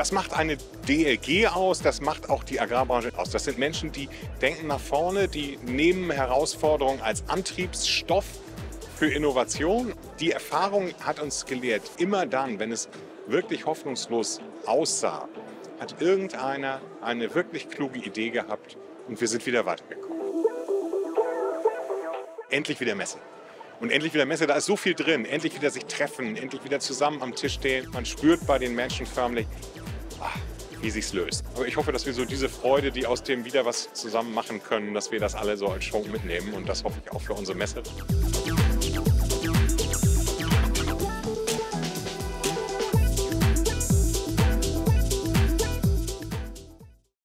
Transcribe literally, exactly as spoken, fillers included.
Das macht eine D L G aus, das macht auch die Agrarbranche aus. Das sind Menschen, die denken nach vorne, die nehmen Herausforderungen als Antriebsstoff für Innovation. Die Erfahrung hat uns gelehrt, immer dann, wenn es wirklich hoffnungslos aussah, hat irgendeiner eine wirklich kluge Idee gehabt und wir sind wieder weitergekommen. Endlich wieder Messe. Und endlich wieder Messe, da ist so viel drin. Endlich wieder sich treffen, endlich wieder zusammen am Tisch stehen. Man spürt bei den Menschen förmlich, ach, wie sich's löst. Aber ich hoffe, dass wir so diese Freude, die aus dem wieder was zusammen machen können, dass wir das alle so als Schwung mitnehmen. Und das hoffe ich auch für unsere Messe.